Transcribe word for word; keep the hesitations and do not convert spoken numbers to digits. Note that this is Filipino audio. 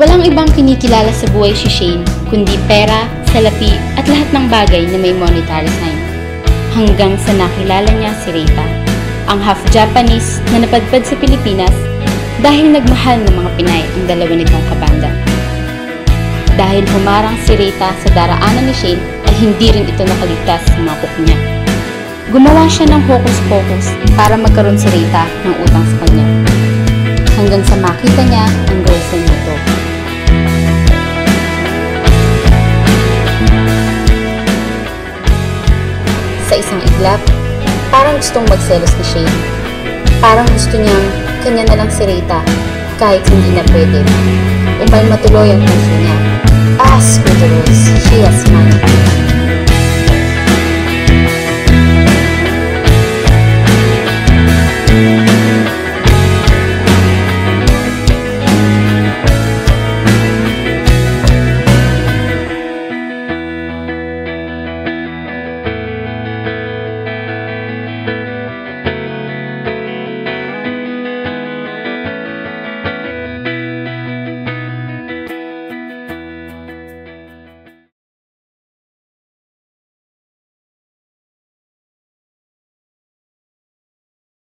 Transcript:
Walang ibang kinikilala sa buhay si Shane kundi pera, salapi at lahat ng bagay na may monetary sign. Hanggang sa nakilala niya si Rita, ang half-Japanese na napadpad sa Pilipinas dahil nagmahal ng mga Pinay ang dalawa nitong kabanda. Dahil humarang si Rita sa daraanan ni Shane ay hindi rin ito nakaligtas sa mga kuko niya. Gumawa siya ng hocus-pocus para magkaroon si Rita ng utang sa kanya. Hanggang sa makita niya ang girlfriend nito. Sa isang iglap, parang gustong magselos ni Shane. Parang gusto niyang kanya na lang si Rita kahit hindi na pwede. Umalma tuloy ang puso niya. As with the rose, she has money.